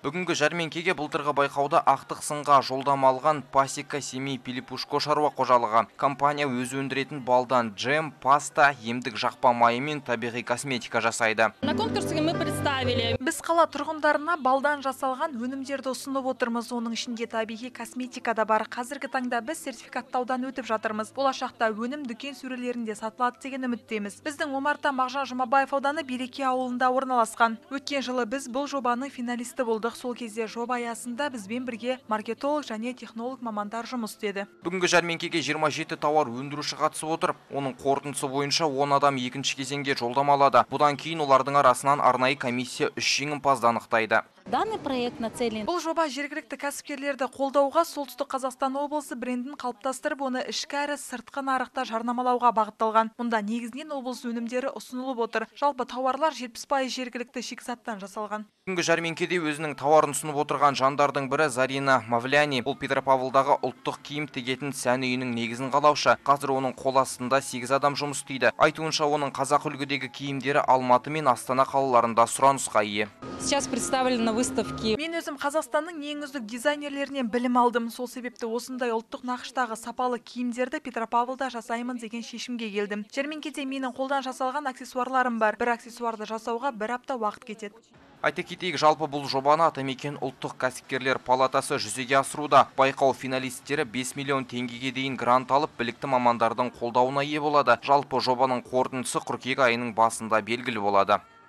Бүгінгі жәрмеңкеге былтырғы байқауда ақтық сынға жолдама алған Пасека Семей Пилипушко шаруа қожалығы. Компания өзі өндіретін балдан джем, паста, емдік жақпа майы мен табиғи косметика жасайды. На конкурсе мы представили. Біз қала тұрғындарына балдан жасалған өнімдерді ұсынып отырмыз. Оның ішінде табиғи косметика да бар. Қазіргі таңда біз сертификаттаудан өтіп жатырмыз. Болашақта өнім дүкен сөрелерінде сатылады деген үміттеміз. Біздің Омарта Мағжан Жұмабаев ауданы Береке ауылында орналасқан. Өткен жылы біз бұл жобаның финалисті болдық. Сол кезде жоба аясында бізбен бірге маркетолог және технолог мамандар жұмыс істеді. Бүгінгі жәрмеңкеге 27 тауар өндіруші қатысып отыр. Оның қорытындысы бойынша 10 адам екінші кезеңге жолдама алады. Бұдан кейін олардың арасынан арнайы комиссия 3 жеңімпазды анықтайды. Данный проект нацелен. Бұл жоба жергілікті кәсіпкерлерді қолдауға, Солтүстік Қазақстан облысы брендін қалыптастырып, оны ішкі әрі сыртқы нарықта жарнамалауға бағытталған. Мұнда негізінен облыс өнімдері ұсынылып отыр. Жалпы тауарлар 70% жергілікті шикізаттан жасалған. Бүгінгі жәрмеңкеде өзінің тауарын ұсынып отырған жандардың бірі Зарина Мавляни. Бұл Петропавлдағы ұлттық киім тігетін сән үйінің негізін қалаушы. Қазір оның қол астында 8 адам жұмыс істейді. Айтуынша, оның қазақ үлгідегі киімдері Алматы мен Астана қалаларында сұранысқа ие. Сейчас представлена выставки. Мен өзім Қазақстанның ең үздік дизайнерлерінен білім алдым. Сол себепті осындай ұлттық нақыштағы сапалы киімдерді Петропавлда жасаймын деген шешімге келдім. Жәрмеңкеде менің қолдан жасалған аксессуарларым бар. Бір аксессуарды жасауға 1 апта уақыт кетеді. Айта кетейік, жалпы бұл жобаны Атамекен ұлттық кәсіпкерлер палатасы жүзеге асыруда. Байқау финалисттері 5 миллион теңгеге дейін грант алып, білікті мамандардың қолдауына ие болады. Жалпы жобаның қорытындысы қыркүйек айының басында белгілі болады.